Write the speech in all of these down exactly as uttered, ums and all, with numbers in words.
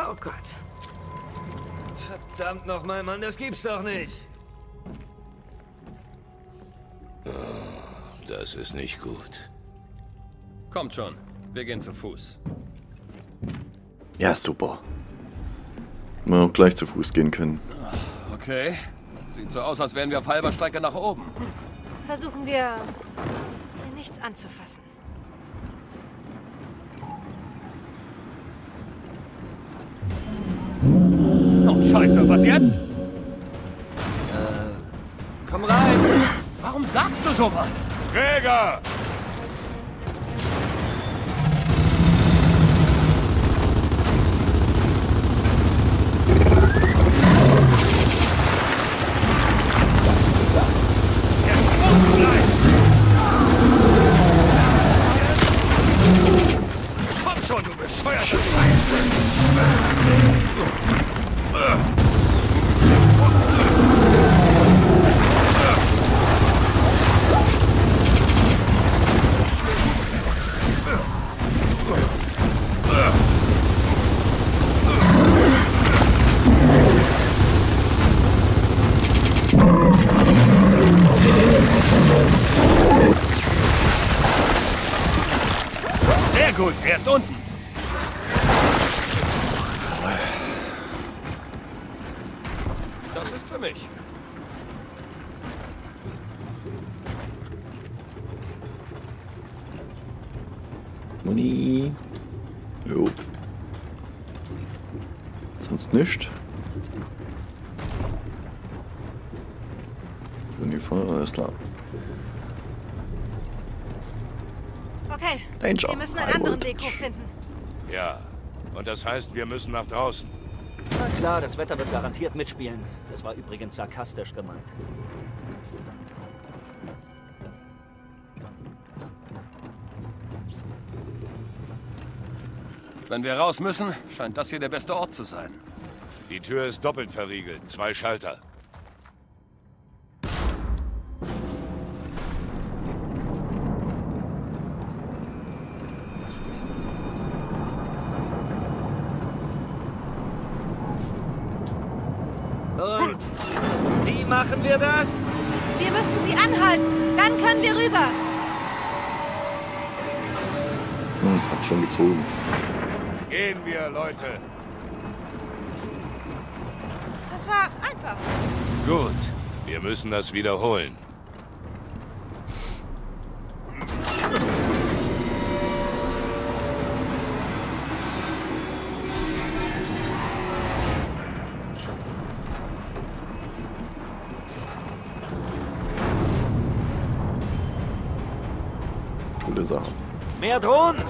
Oh Gott. Verdammt nochmal, Mann, das gibt's doch nicht. Oh, das ist nicht gut. Kommt schon, wir gehen zu Fuß. Ja, super. Wir auch gleich zu Fuß gehen können. Okay. Sieht so aus, als wären wir auf halber Strecke nach oben. Versuchen wir, hier nichts anzufassen. Oh, Scheiße, was jetzt? Äh, komm rein. Warum sagst du sowas? Träger! Komm schon, du bescheuerter Sehr gut, er ist unten. Das ist für mich. Muni. Jo. Sonst nicht. Uniform, alles klar. Okay, Danger. wir müssen einen High anderen voltage. Weg hochfinden. Ja, und das heißt, wir müssen nach draußen. Na klar, das Wetter wird garantiert mitspielen. Das war übrigens sarkastisch gemeint. Wenn wir raus müssen, scheint das hier der beste Ort zu sein. Die Tür ist doppelt verriegelt. Zwei Schalter. Und wie machen wir das? Wir müssen sie anhalten. Dann können wir rüber. Hm, hat schon gezogen. Gehen wir, Leute. Das war einfach. Gut. Wir müssen das wiederholen. Gute Sache. Mehr Drohnen!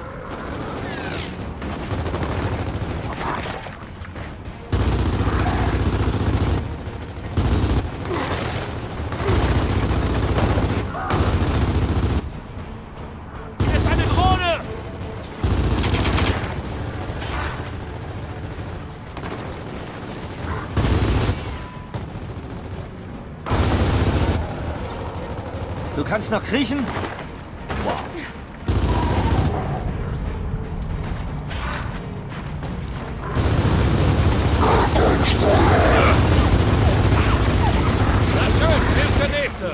Hier ist eine Drohne! Du kannst noch kriechen? Na schön, wer ist der Nächste?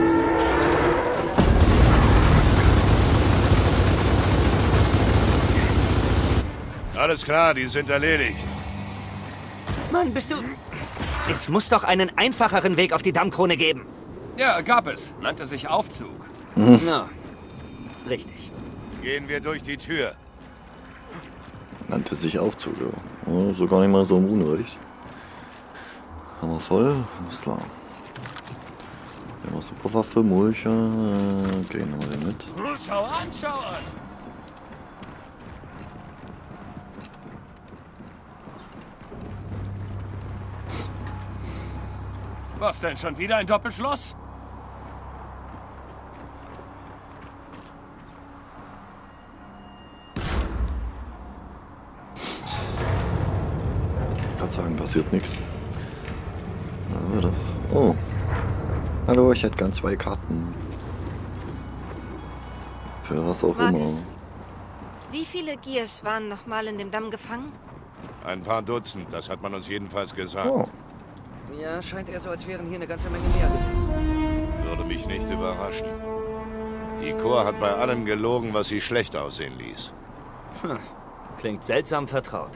Alles klar, die sind erledigt. Mann, bist du... Es muss doch einen einfacheren Weg auf die Dammkrone geben. Ja, gab es. Nannte sich Aufzug. Na, richtig. Gehen wir durch die Tür. Nannte sich Aufzug, ja. Oh, so gar nicht mal so im Unrecht. Haben wir voll? Ist klar. Wir haben auch Superwaffe, Mulcher. Okay, nehmen wir den mit. Schau an, schau an! Was denn, schon wieder ein Doppelschloss? Ich kann sagen, passiert nichts. Na, doch. Oh. Hallo, ich hätte gern zwei Karten. Für was auch immer. Marcus, wie viele Gears waren noch mal in dem Damm gefangen? Ein paar Dutzend, das hat man uns jedenfalls gesagt. Oh. Ja, scheint eher so, als wären hier eine ganze Menge mehr gewesen. Würde mich nicht überraschen. Die Korps hat bei allem gelogen, was sie schlecht aussehen ließ. Hm. Klingt seltsam vertraut.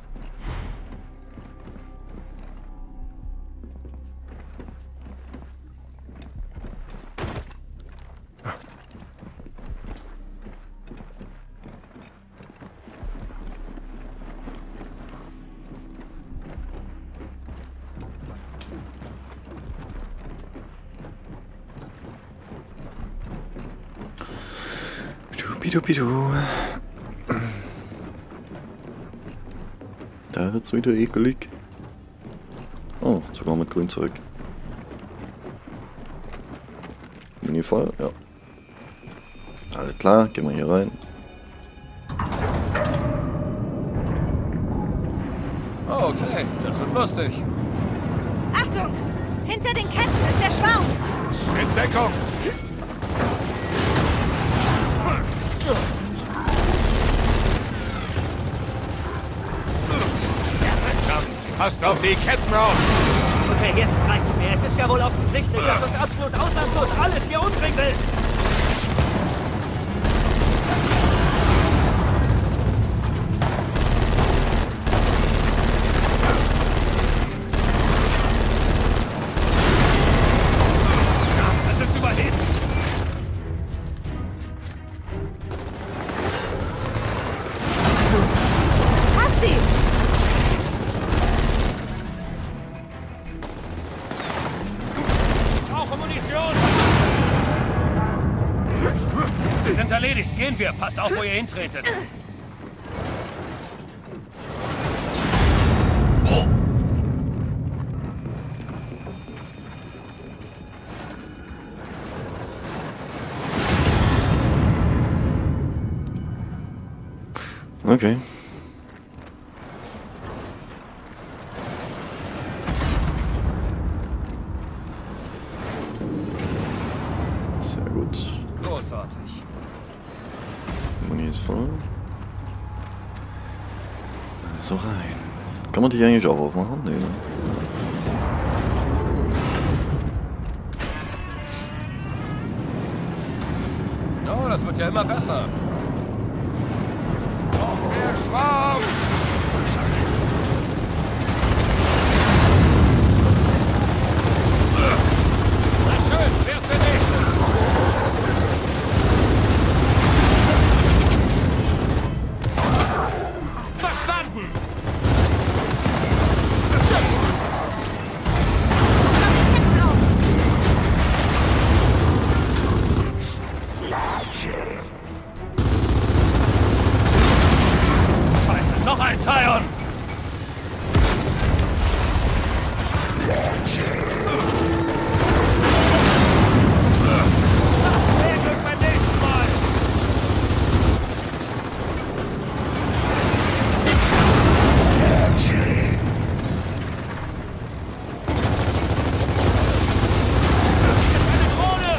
Bidu, bidu. Da wird's wieder ekelig. Oh, sogar mit Grünzeug. Mini voll, ja. Alles klar, gehen wir hier rein. Oh, okay, das wird lustig. Achtung! Hinter den Ketten ist der Schwarm! In Deckung! Passt auf die Ketten auf! Okay, jetzt reicht's mir. Es ist ja wohl offensichtlich, dass uns absolut ausnahmslos alles hier umbringen will. Das ist überhitzt. Hab sie! Brauche Munition. Sie sind erledigt. Gehen wir. Passt auf, wo ihr hintretet. Okay. Sehr gut. Großartig. Muni ist voll. So rein. Kann man die eigentlich auch aufmachen? Nee, ne? Oh, das wird ja immer besser. Der Schwarm! Na schön, wer ist der Nächste? Verstanden! Scheiße, noch ein Zion! Mehr Glück beim nächsten Mal! Eine Drohne!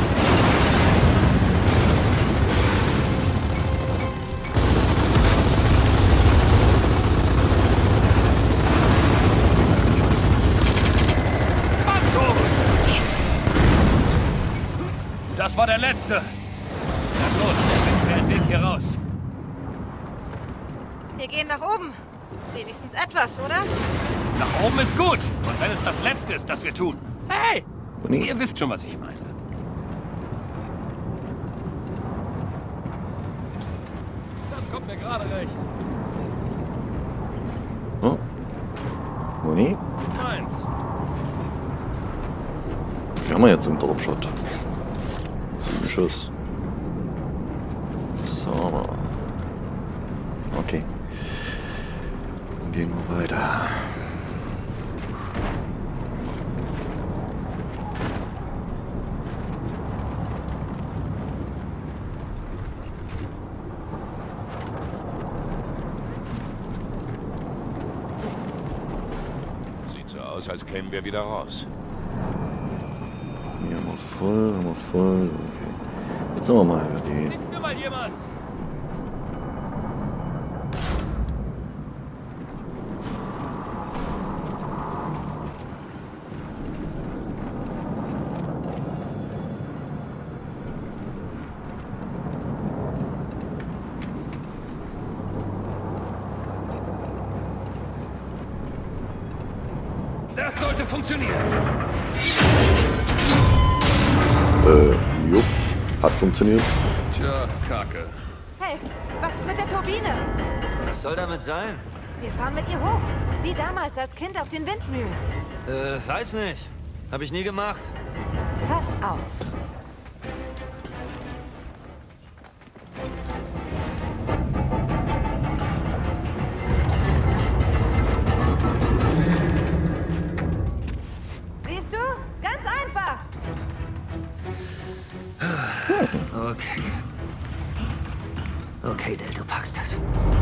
Panzer! Das war der letzte. Na los, finden wir einen Weg hier raus. Wir gehen nach oben. Wenigstens etwas, oder? Nach oben ist gut. Und wenn es das letzte ist, das wir tun. Hey! Muni. Ihr wisst schon, was ich meine. Das kommt mir gerade recht. Oh. Muni. Meins. Wir haben wir jetzt im Dropshot. Sieben Schuss. So. Okay. Dann gehen wir weiter. Sieht so aus, als kämen wir wieder raus. Hier haben wir voll, haben wir voll. Okay. Jetzt sind wir mal die. Nimmt mir mal jemand. Das sollte funktionieren. Äh, jupp. Hat funktioniert. Tja, Kacke. Hey, was ist mit der Turbine? Was soll damit sein? Wir fahren mit ihr hoch. Wie damals als Kind auf den Windmühlen. Äh, weiß nicht. Hab ich nie gemacht. Pass auf. Siehst du? Ganz einfach. Okay. Okay, Del, du packst das.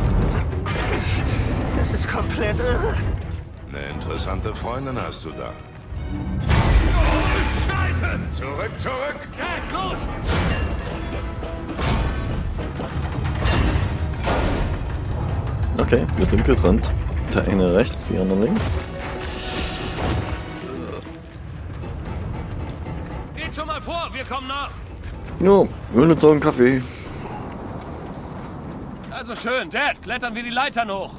Das ist komplett irre. Eine interessante Freundin hast du da. Scheiße! Zurück, zurück! Dad, los! Okay, wir sind getrennt. Der eine rechts, die andere links. Geht schon mal vor, wir kommen nach. Jo, wir holen uns auch einen Kaffee. Also schön, Dad, klettern wir die Leitern hoch.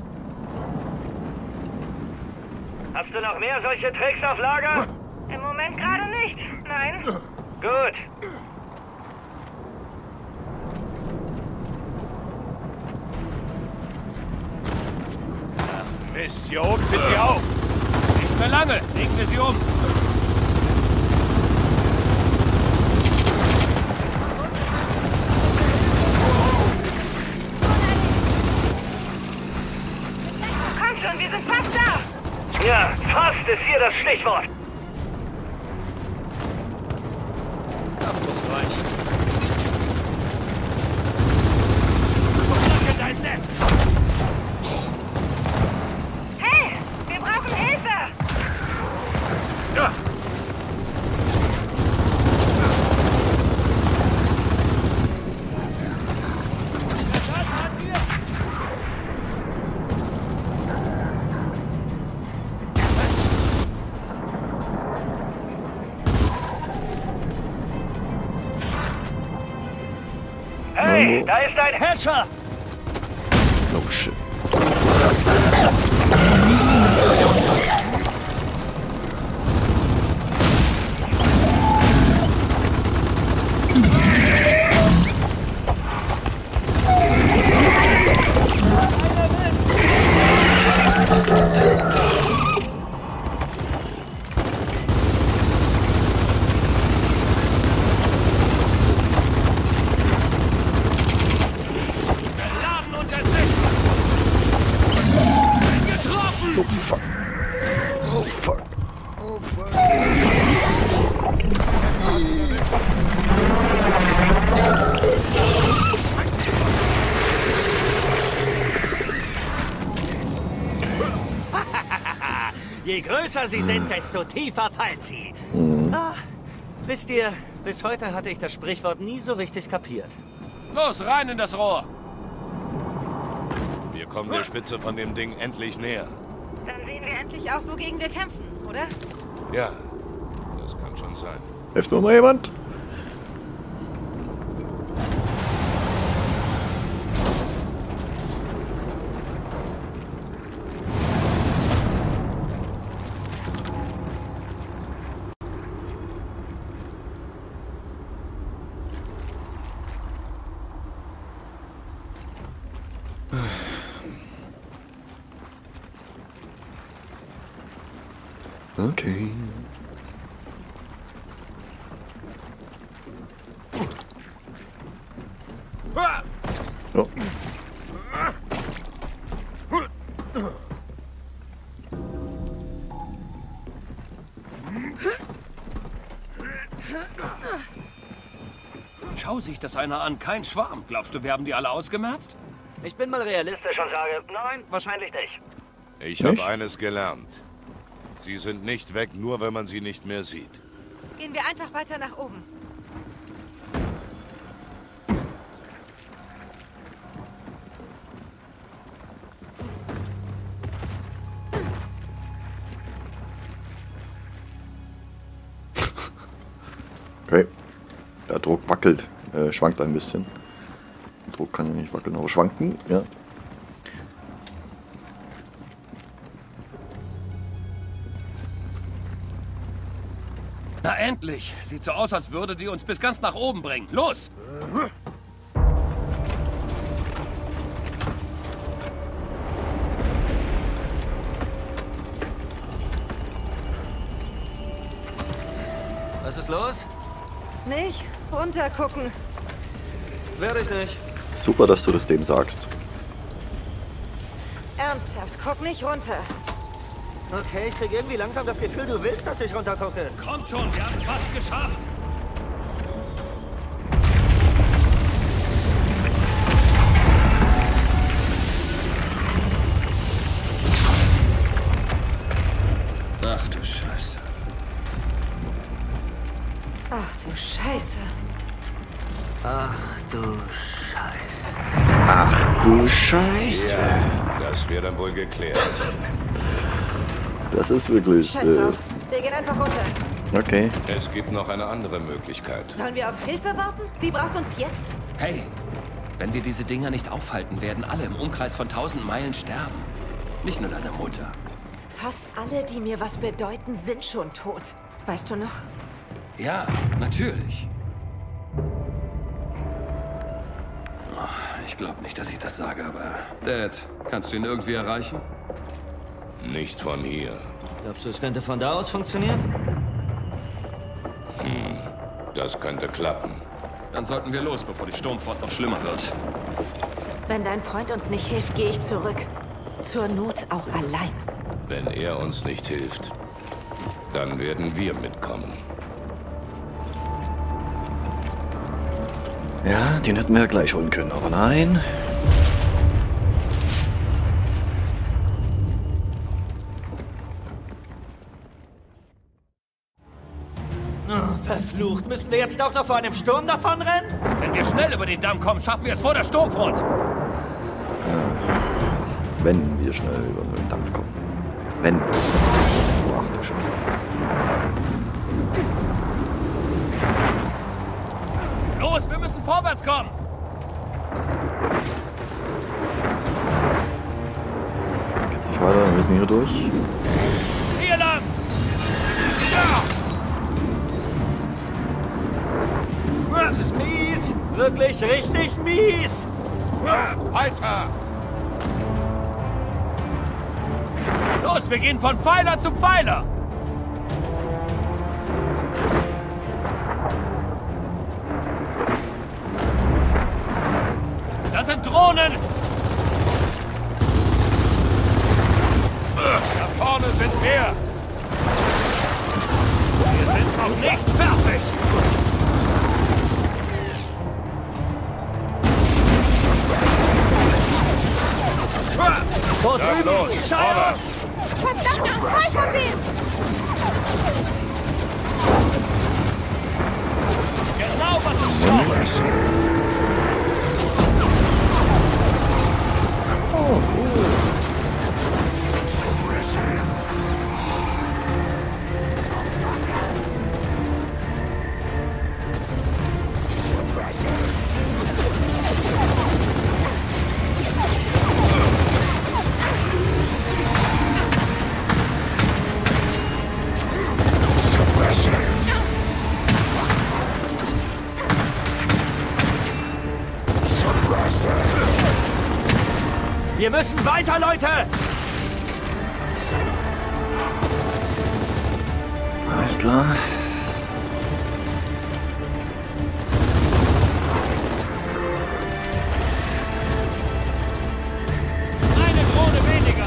Hast du noch mehr solche Tricks auf Lager? Im Moment gerade nicht. Nein. Gut. Mist, hier oben sind die auch! Nicht mehr lange, legen wir sie um. Komm schon, wir sind fast da. Ja, fast ist hier das Stichwort. Das muss reichen. Hey, wir brauchen Hilfe. Ja. Hey, da ist ein Häscher! Oh shit. Laden unter sich. Getroffen! Oh fuck. Oh fuck. Oh fuck. Je größer sie sind, desto tiefer fallen sie. Ah, wisst ihr, bis heute hatte ich das Sprichwort nie so richtig kapiert. Los, rein in das Rohr. Wir kommen der Spitze von dem Ding endlich näher. Dann sehen wir endlich auch, wogegen wir kämpfen, oder? Ja, das kann schon sein. Hilft mir mal jemand? Okay. Oh. Schau sich das einer an, kein Schwarm. Glaubst du, wir haben die alle ausgemerzt? Ich bin mal realistisch und sage, nein, wahrscheinlich nicht. Ich habe Nicht? eines gelernt. Sie sind nicht weg, nur wenn man sie nicht mehr sieht. Gehen wir einfach weiter nach oben. Okay. Der Druck wackelt. Äh, schwankt ein bisschen. Der Druck kann ja nicht wackeln, aber schwanken, ja. Na endlich. Sieht so aus, als würde die uns bis ganz nach oben bringen. Los! Was ist los? Nicht runtergucken. Werde ich nicht. Super, dass du das dem sagst. Ernsthaft, guck nicht runter. Okay, ich kriege irgendwie langsam das Gefühl, du willst, dass ich runtergucke. Kommt schon, wir haben es fast geschafft. Ach du Scheiße. Ach du Scheiße. Ach du Scheiße. Ach du Scheiße. Ja, das wäre dann wohl geklärt. Das ist wirklich... Scheiß drauf. Wir gehen einfach runter. Okay. Es gibt noch eine andere Möglichkeit. Sollen wir auf Hilfe warten? Sie braucht uns jetzt. Hey, wenn wir diese Dinger nicht aufhalten, werden alle im Umkreis von tausend Meilen sterben. Nicht nur deine Mutter. Fast alle, die mir was bedeuten, sind schon tot. Weißt du noch? Ja, natürlich. Oh, ich glaube nicht, dass ich das sage, aber... Dad, kannst du ihn irgendwie erreichen? Nicht von hier. Glaubst du, es könnte von da aus funktionieren? Das könnte klappen. Dann sollten wir los, bevor die Sturmfront noch schlimmer wird. Wenn dein Freund uns nicht hilft, gehe ich zurück. Zur Not auch allein. Wenn er uns nicht hilft, dann werden wir mitkommen. Ja, den hätten wir ja gleich holen können, aber nein. Oh, verflucht. Müssen wir jetzt auch noch vor einem Sturm davonrennen? Wenn wir schnell über den Damm kommen, schaffen wir es vor der Sturmfront. Wenn wir schnell über den Dampf kommen. Wenn. Oh, ach du Scheiße. Los, wir müssen vorwärts kommen. Geht's nicht weiter, wir müssen hier durch. Hier lang. Ja. Das ist mies. Wirklich richtig mies. Weiter! Los, wir gehen von Pfeiler zu Pfeiler. Das sind Drohnen. Da vorne sind wir! Wir sind noch nicht fertig. Dort drüben. Los, Schau! vorwärts! Verdammt, zwei von denen! Genau, was du brauchst. Wir müssen weiter, Leute! Alles klar. Eine Drohne weniger.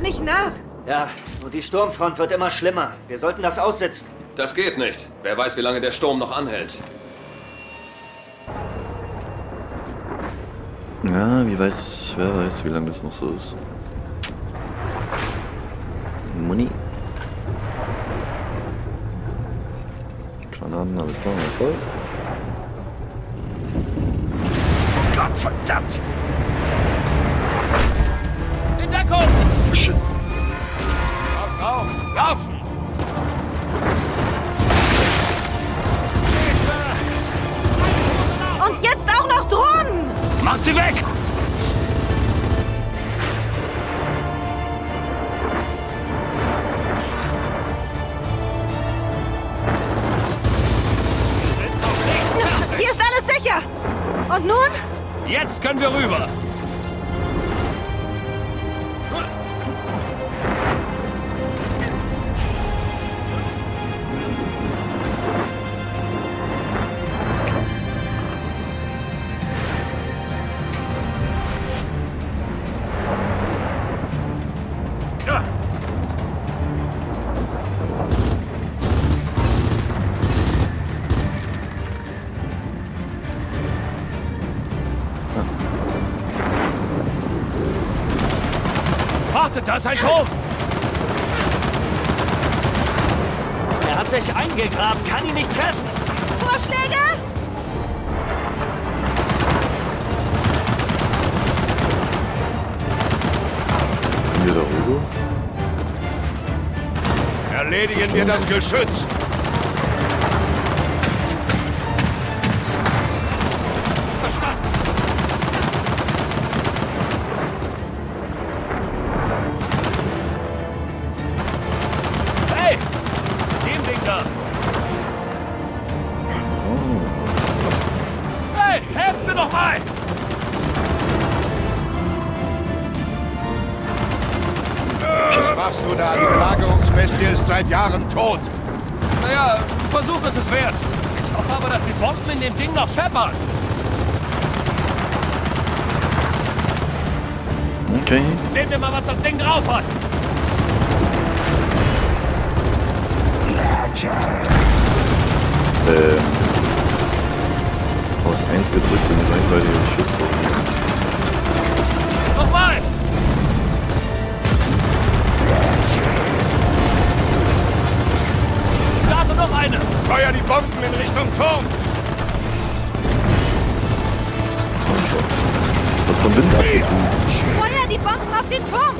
nicht nach. Ja, und die Sturmfront wird immer schlimmer. Wir sollten das aussitzen. Das geht nicht. Wer weiß, wie lange der Sturm noch anhält. Ja, wie weiß, wer weiß, wie lange das noch so ist. Money. Granaten, alles klar, voll. Gott verdammt! In Deckung! Oh, shit. Pass auf! Laufen! Und jetzt auch noch Drohnen! Macht sie weg! Hier ist alles sicher! Und nun? Jetzt können wir rüber! Alles klar. Ja. Wartet, da ist ein Turm! Er hat sich eingegraben, kann ihn nicht treffen! Vorschläge? Sind wir da oben? Erledigen wir das Geschütz! Hey! Dem Ding da! Hey, helft mir doch mal! Was machst du da? Die Belagerungsbestie ist seit Jahren tot. Naja, Versuch ist es wert. Ich hoffe aber, dass die Bomben in dem Ding noch scheppern. Okay. Sehen wir mal, was das Ding drauf hat. Ähm. Aus eins gedrückt und rein bei den Schuss. Nochmal! Starte noch eine! Feuer die Bomben in Richtung Turm! Was vom Wind abgekühlt. Feuer die Bomben auf den Turm!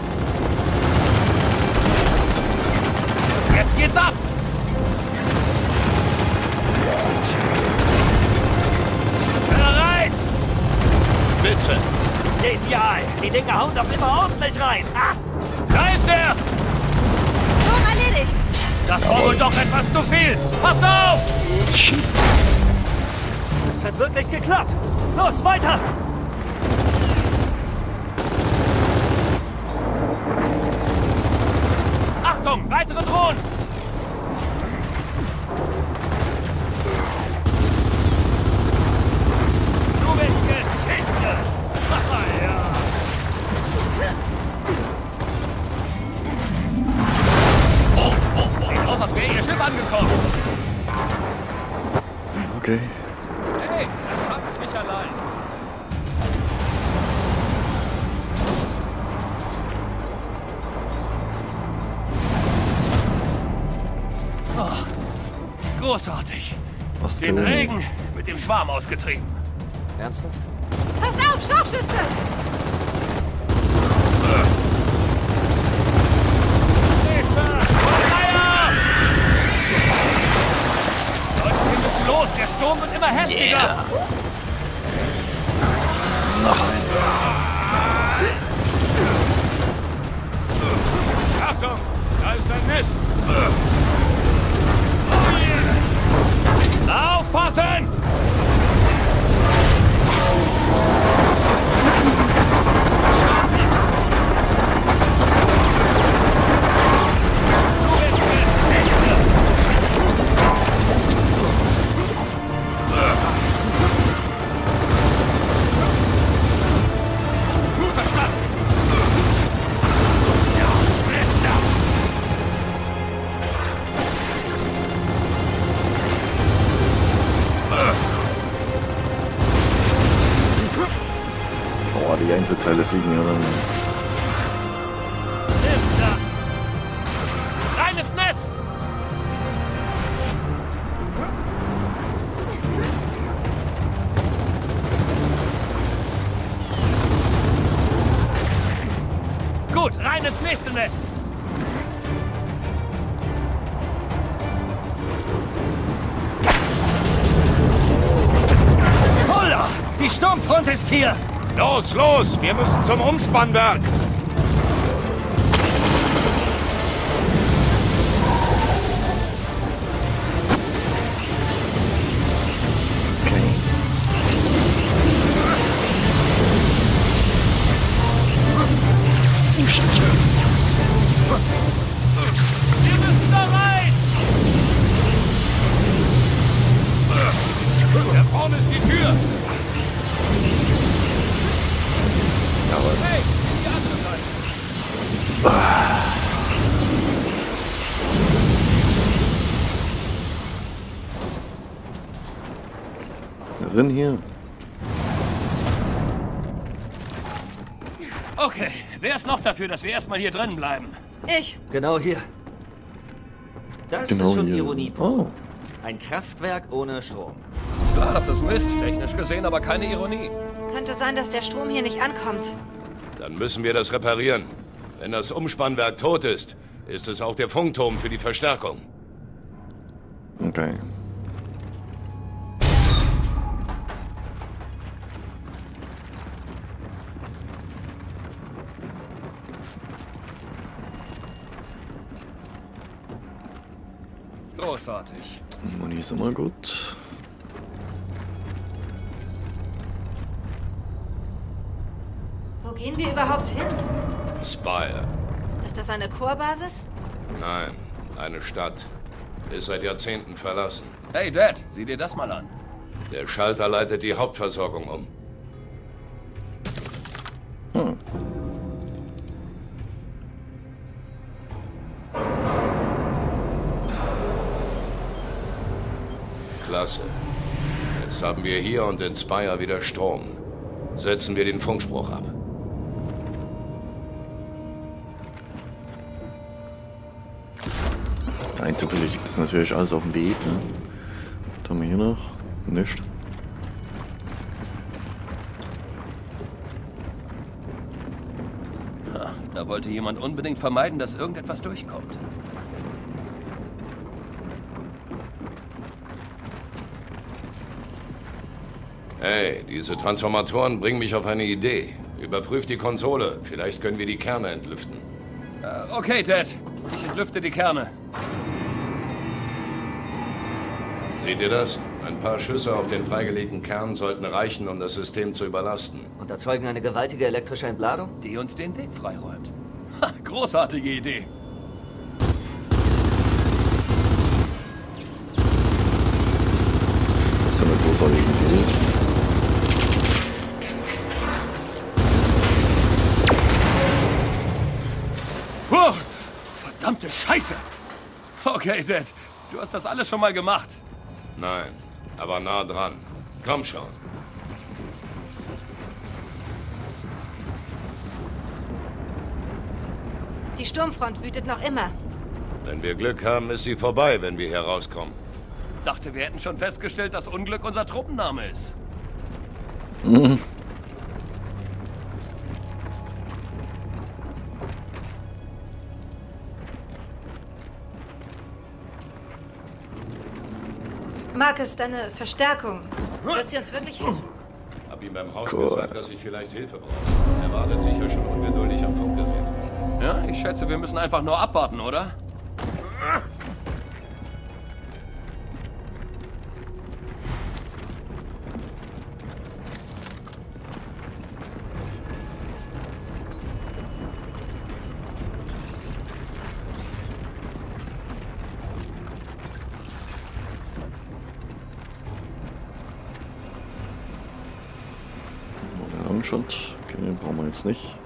Jetzt geht's ab! Bereit! Spitze! Genial! Die Dinger hauen doch immer ordentlich rein! Ah! Da ist er! Turm erledigt! Das war wohl doch etwas zu viel! Passt auf! Das hat wirklich geklappt! Los, weiter! Achtung! Weitere Drohnen! Du bist Geschichte! Haha, ja! Sieht aus, als wäre ihr Schiff angekommen! Okay. Hey, das schaffe ich nicht allein! Oh, großartig! Was Den denn? Regen mit dem Schwarm ausgetrieben. Ernsthaft? Pass auf, Scharfschütze! Leute, wir müssen los! Der Sturm wird immer heftiger! Yeah. Noch ein. Achtung! Da ist ein Nest! Aufpassen! Du bist Geschichte! Boah, die Einzelteile fliegen ja dann. Nimm das! Rein ins Nest! Gut, rein ins nächste Nest! Holla! Die Sturmfront ist hier! Los, los! Wir müssen zum Umspannwerk! Wir müssen da rein! Da vorne ist die Tür! Hey, die andere Seite. Drin hier. Okay, wer ist noch dafür, dass wir erstmal hier drinnen bleiben? Ich. Genau hier. Das Genau ist schon hier. Ironie. Oh. Ein Kraftwerk ohne Strom. Klar, das ist Mist, technisch gesehen, aber keine Ironie. Könnte sein, dass der Strom hier nicht ankommt. Dann müssen wir das reparieren. Wenn das Umspannwerk tot ist, ist es auch der Funkturm für die Verstärkung. Okay. Großartig. Muni ist immer gut. Wo gehen wir überhaupt hin? Spire. Ist das eine Chorbasis? Nein, eine Stadt. Ist seit Jahrzehnten verlassen. Hey, Dad, sieh dir das mal an. Der Schalter leitet die Hauptversorgung um. Hm. Klasse. Jetzt haben wir hier und in Spire wieder Strom. Setzen wir den Funkspruch ab. Rein zufällig liegt das natürlich alles auf dem Weg, ne? Was haben wir hier noch? Nichts. Ha, da wollte jemand unbedingt vermeiden, dass irgendetwas durchkommt. Hey, diese Transformatoren bringen mich auf eine Idee. Überprüft die Konsole. Vielleicht können wir die Kerne entlüften. Äh, okay, Dad. Ich entlüfte die Kerne. Seht ihr das? Ein paar Schüsse auf den freigelegten Kern sollten reichen, um das System zu überlasten. Und erzeugen eine gewaltige elektrische Entladung? Die uns den Weg freiräumt. Ha, großartige Idee. Das ist ja eine großartige Idee. Wow, verdammte Scheiße. Okay, Dad. Du hast das alles schon mal gemacht. Nein, aber nah dran. Komm schon. Die Sturmfront wütet noch immer. Wenn wir Glück haben, ist sie vorbei, wenn wir hier rauskommen. Dachte, wir hätten schon festgestellt, dass Unglück unser Truppenname ist. Mhm. Marcus, deine Verstärkung. Wird sie uns wirklich helfen? Hab ihm beim Haus Cool. gesagt, dass ich vielleicht Hilfe brauche. Er wartet sicher schon ungeduldig am Funkgerät. Ja, ich schätze, wir müssen einfach nur abwarten, oder? Longshot. Okay, brauchen wir jetzt nicht.